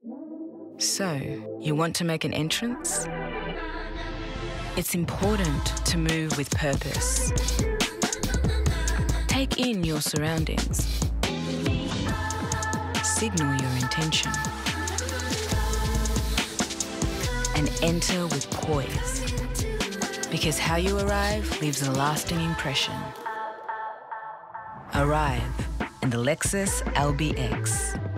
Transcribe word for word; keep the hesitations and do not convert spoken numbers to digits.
So, you want to make an entrance? It's important to move with purpose. Take in your surroundings. Signal your intention. And enter with poise. Because how you arrive leaves a lasting impression. Arrive in the Lexus L B X.